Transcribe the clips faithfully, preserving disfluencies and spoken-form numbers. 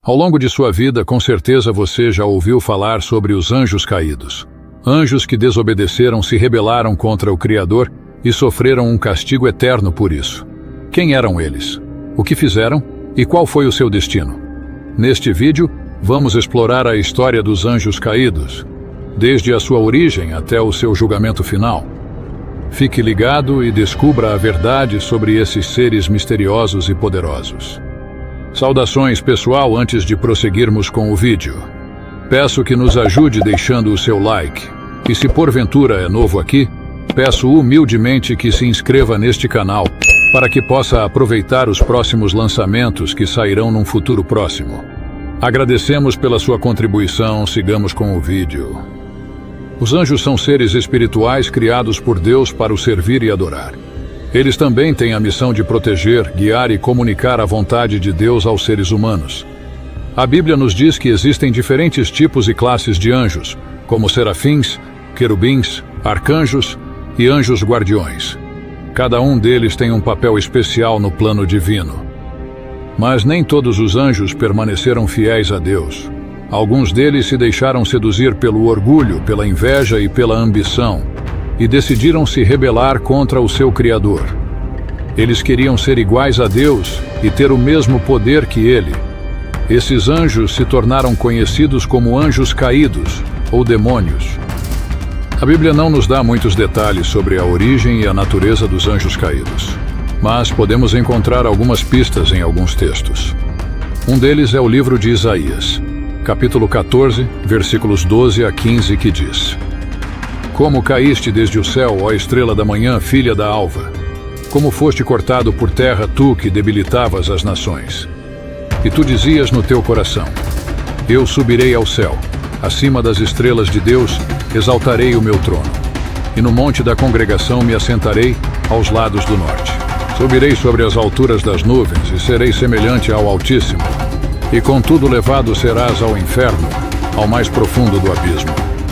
Ao longo de sua vida, com certeza você já ouviu falar sobre os anjos caídos. Anjos que desobedeceram, se rebelaram contra o Criador e sofreram um castigo eterno por isso. Quem eram eles? O que fizeram? E qual foi o seu destino? Neste vídeo, vamos explorar a história dos anjos caídos, desde a sua origem até o seu julgamento final. Fique ligado e descubra a verdade sobre esses seres misteriosos e poderosos. Saudações, pessoal, antes de prosseguirmos com o vídeo. Peço que nos ajude deixando o seu like. E se porventura é novo aqui, peço humildemente que se inscreva neste canal para que possa aproveitar os próximos lançamentos que sairão num futuro próximo. Agradecemos pela sua contribuição, sigamos com o vídeo. Os anjos são seres espirituais criados por Deus para o servir e adorar. Eles também têm a missão de proteger, guiar e comunicar a vontade de Deus aos seres humanos. A Bíblia nos diz que existem diferentes tipos e classes de anjos, como serafins, querubins, arcanjos e anjos guardiões. Cada um deles tem um papel especial no plano divino. Mas nem todos os anjos permaneceram fiéis a Deus. Alguns deles se deixaram seduzir pelo orgulho, pela inveja e pela ambição, e decidiram se rebelar contra o seu Criador. Eles queriam ser iguais a Deus e ter o mesmo poder que Ele. Esses anjos se tornaram conhecidos como anjos caídos, ou demônios. A Bíblia não nos dá muitos detalhes sobre a origem e a natureza dos anjos caídos, mas podemos encontrar algumas pistas em alguns textos. Um deles é o livro de Isaías, capítulo quatorze, versículos doze a quinze, que diz: Como caíste desde o céu, ó estrela da manhã, filha da alva? Como foste cortado por terra, tu que debilitavas as nações? E tu dizias no teu coração: Eu subirei ao céu, acima das estrelas de Deus, exaltarei o meu trono. E no monte da congregação me assentarei aos lados do norte. Subirei sobre as alturas das nuvens e serei semelhante ao Altíssimo. E contudo levado serás ao inferno, ao mais profundo do abismo.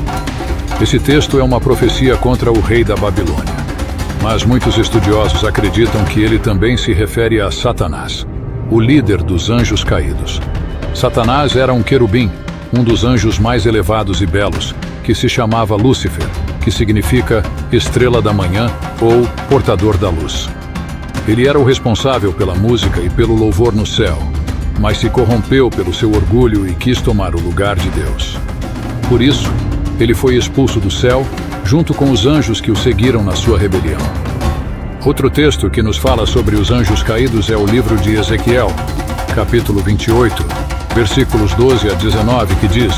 Esse texto é uma profecia contra o rei da Babilônia, mas muitos estudiosos acreditam que ele também se refere a Satanás, o líder dos anjos caídos. Satanás era um querubim, um dos anjos mais elevados e belos, que se chamava Lúcifer, que significa estrela da manhã ou portador da luz. Ele era o responsável pela música e pelo louvor no céu, mas se corrompeu pelo seu orgulho e quis tomar o lugar de Deus. Por isso, ele foi expulso do céu, junto com os anjos que o seguiram na sua rebelião. Outro texto que nos fala sobre os anjos caídos é o livro de Ezequiel, capítulo vinte e oito, versículos doze a dezenove, que diz: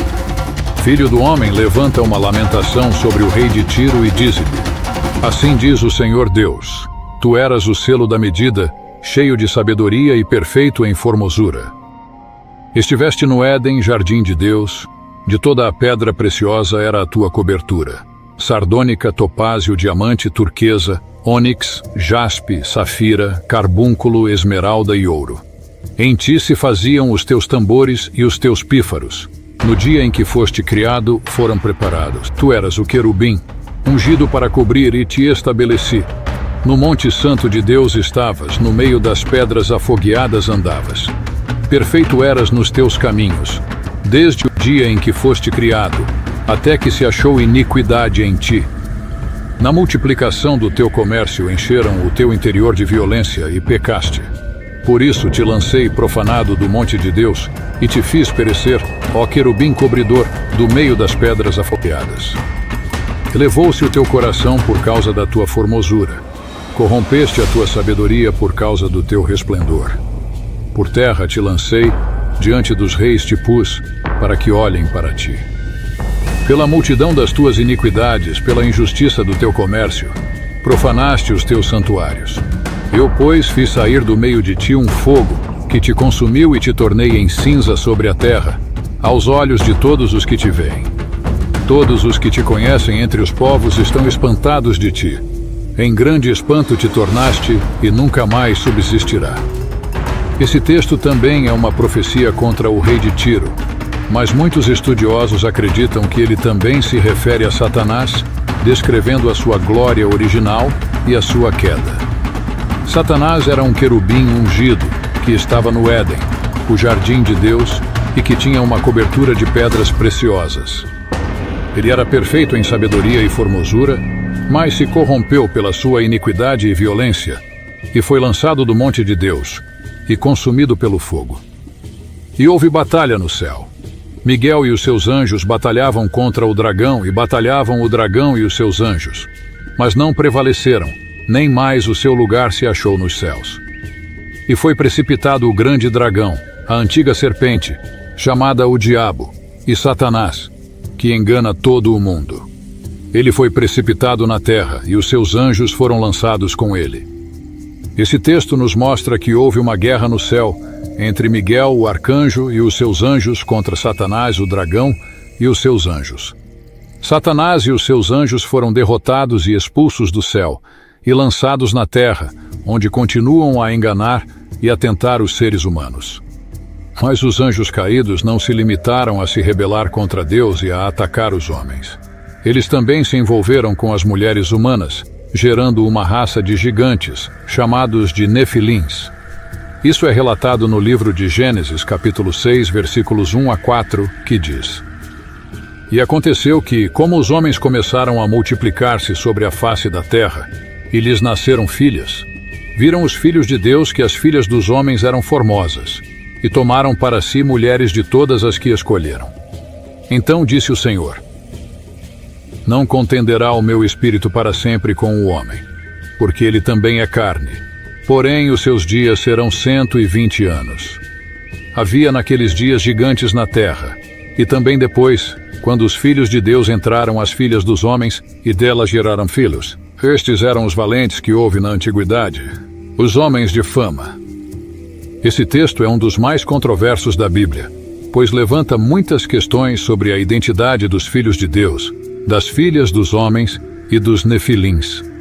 Filho do homem, levanta uma lamentação sobre o rei de Tiro e dize-lhe: Assim diz o Senhor Deus, tu eras o selo da medida, cheio de sabedoria e perfeito em formosura. Estiveste no Éden, jardim de Deus. De toda a pedra preciosa era a tua cobertura: sardônica, topázio, diamante, turquesa, ônix, jaspe, safira, carbúnculo, esmeralda e ouro. Em ti se faziam os teus tambores e os teus pífaros. No dia em que foste criado, foram preparados. Tu eras o querubim, ungido para cobrir, e te estabeleci. No monte santo de Deus estavas, no meio das pedras afogueadas andavas. Perfeito eras nos teus caminhos, desde o dia em que foste criado, até que se achou iniquidade em ti. Na multiplicação do teu comércio encheram o teu interior de violência e pecaste. Por isso te lancei profanado do monte de Deus e te fiz perecer, ó querubim cobridor, do meio das pedras afogueadas. Elevou-se o teu coração por causa da tua formosura. Corrompeste a tua sabedoria por causa do teu resplendor. Por terra te lancei, diante dos reis te pus, para que olhem para ti. Pela multidão das tuas iniquidades, pela injustiça do teu comércio, profanaste os teus santuários. Eu, pois, fiz sair do meio de ti um fogo, que te consumiu e te tornei em cinza sobre a terra, aos olhos de todos os que te veem. Todos os que te conhecem entre os povos estão espantados de ti. Em grande espanto te tornaste e nunca mais subsistirá. Esse texto também é uma profecia contra o rei de Tiro, mas muitos estudiosos acreditam que ele também se refere a Satanás, descrevendo a sua glória original e a sua queda. Satanás era um querubim ungido que estava no Éden, o jardim de Deus, e que tinha uma cobertura de pedras preciosas. Ele era perfeito em sabedoria e formosura, mas se corrompeu pela sua iniquidade e violência, e foi lançado do monte de Deus, e consumido pelo fogo. E houve batalha no céu. Miguel e os seus anjos batalhavam contra o dragão, e batalhavam o dragão e os seus anjos, mas não prevaleceram, nem mais o seu lugar se achou nos céus. E foi precipitado o grande dragão, a antiga serpente, chamada o Diabo, e Satanás, que engana todo o mundo. Ele foi precipitado na terra, e os seus anjos foram lançados com ele. Esse texto nos mostra que houve uma guerra no céu, entre Miguel, o arcanjo, e os seus anjos contra Satanás, o dragão, e os seus anjos. Satanás e os seus anjos foram derrotados e expulsos do céu, e lançados na terra, onde continuam a enganar e a tentar os seres humanos. Mas os anjos caídos não se limitaram a se rebelar contra Deus e a atacar os homens. Eles também se envolveram com as mulheres humanas, gerando uma raça de gigantes, chamados de Nefilins. Isso é relatado no livro de Gênesis, capítulo seis, versículos um a quatro, que diz: E aconteceu que, como os homens começaram a multiplicar-se sobre a face da terra, e lhes nasceram filhas, viram os filhos de Deus que as filhas dos homens eram formosas, e tomaram para si mulheres de todas as que escolheram. Então disse o Senhor: Não contenderá o meu espírito para sempre com o homem, porque ele também é carne, porém os seus dias serão cento e vinte anos. Havia naqueles dias gigantes na terra, e também depois, quando os filhos de Deus entraram às filhas dos homens, e delas geraram filhos. Estes eram os valentes que houve na antiguidade, os homens de fama. Esse texto é um dos mais controversos da Bíblia, pois levanta muitas questões sobre a identidade dos filhos de Deus, das filhas dos homens e dos Nefilins.